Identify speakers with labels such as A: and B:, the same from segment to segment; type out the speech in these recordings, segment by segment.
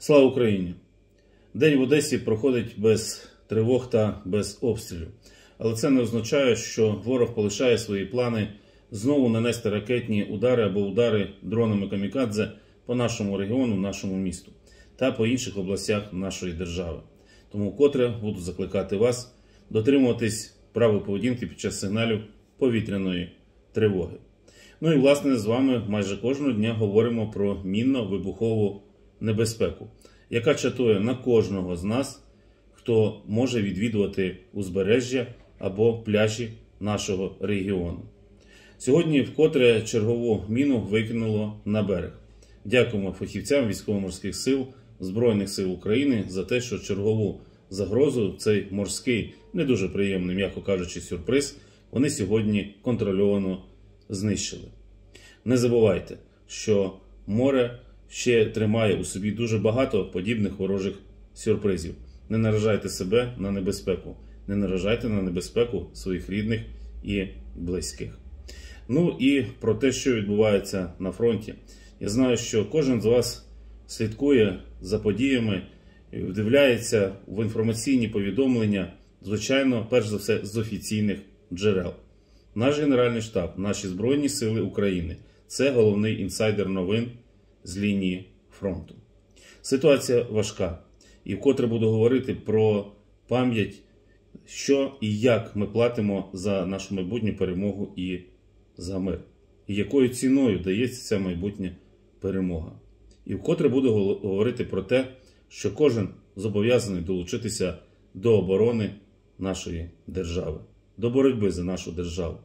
A: Слава Україні! День в Одесі проходить без тривог та без обстрілів. Але це не означає, що ворог полишає свої плани знову нанести ракетні удари або удари дронами камікадзе по нашому регіону, нашому місту та по інших областях нашої держави. Тому вкотре буду закликати вас дотримуватись правил поведінки під час сигналів повітряної тривоги. Ну і власне з вами майже кожного дня говоримо про мінно-вибухову небезпеку, яка чатує на кожного з нас, хто може відвідувати узбережжя або пляжі нашого регіону. Сьогодні вкотре чергову міну викинуло на берег. Дякуємо фахівцям військово-морських сил Збройних сил України за те, що чергову загрозу, цей морський, не дуже приємний, м'яко кажучи, сюрприз, вони сьогодні контрольовано знищили. Не забувайте, що море ще тримає у собі дуже багато подібних ворожих сюрпризів. Не наражайте себе на небезпеку. Не наражайте на небезпеку своїх рідних і близьких. Ну і про те, що відбувається на фронті. Я знаю, що кожен з вас слідкує за подіями, вдивляється в інформаційні повідомлення, звичайно, перш за все, з офіційних джерел. Наш Генеральний штаб, наші Збройні Сили України – це головний інсайдер новин з лінії фронту. Ситуація важка. І вкотре буду говорити про пам'ять, що і як ми платимо за нашу майбутню перемогу і за мир. І якою ціною дається ця майбутня перемога. І вкотре буду говорити про те, що кожен зобов'язаний долучитися до оборони нашої держави, до боротьби за нашу державу.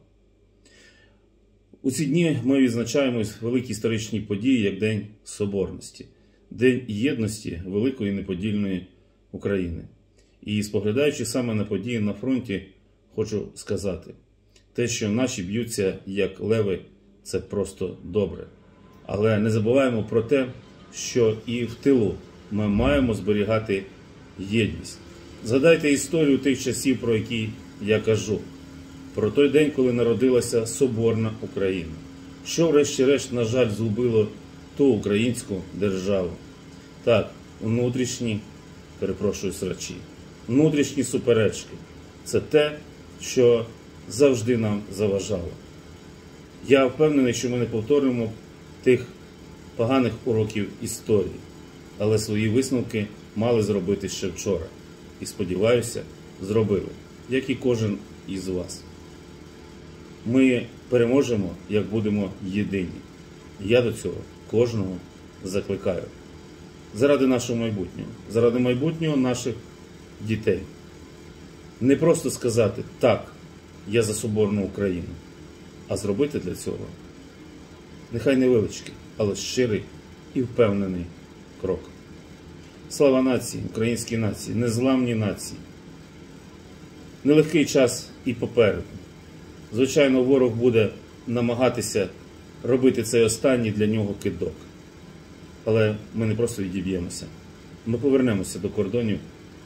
A: У ці дні ми відзначаємо великі історичні події, як День Соборності, День єдності великої неподільної України. І споглядаючи саме на події на фронті, хочу сказати, те, що наші б'ються як леви, це просто добре. Але не забуваємо про те, що і в тилу ми маємо зберігати єдність. Згадайте історію тих часів, про які я кажу. Про той день, коли народилася Соборна Україна. Що врешті-решт, на жаль, згубило ту українську державу. Так, внутрішні, срачі, внутрішні суперечки. Це те, що завжди нам заважало. Я впевнений, що ми не повторимо тих поганих уроків історії. Але свої висновки мали зробити ще вчора. І, сподіваюся, зробили, як і кожен із вас. Ми переможемо, як будемо єдині. Я до цього кожного закликаю. Заради нашого майбутнього, заради майбутнього наших дітей. Не просто сказати «так, я за Соборну Україну», а зробити для цього нехай невеличкий, але щирий і впевнений крок. Слава нації, українській нації, незламній нації. Нелегкий час і попереду. Звичайно, ворог буде намагатися робити цей останній для нього кидок. Але ми не просто відіб'ємося. Ми повернемося до кордонів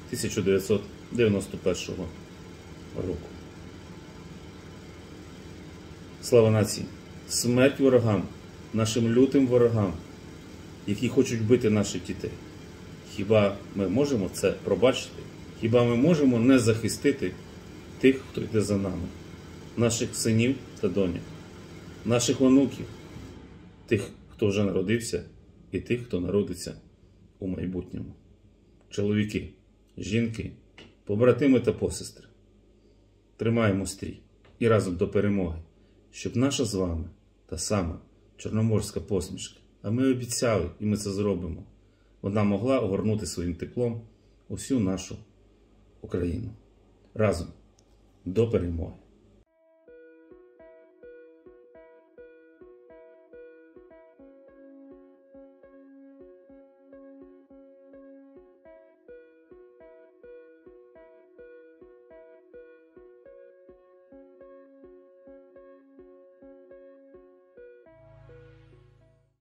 A: 1991 року. Слава нації! Смерть ворогам, нашим лютим ворогам, які хочуть вбити наших дітей. Хіба ми можемо це пробачити? Хіба ми можемо не захистити тих, хто йде за нами? Наших синів та доньок, наших онуків, тих, хто вже народився, і тих, хто народиться у майбутньому. Чоловіки, жінки, побратими та посестри, тримаємо стрій і разом до перемоги, щоб наша з вами та сама чорноморська посмішка, а ми обіцяли, і ми це зробимо, вона могла огорнути своїм теплом усю нашу Україну. Разом до перемоги.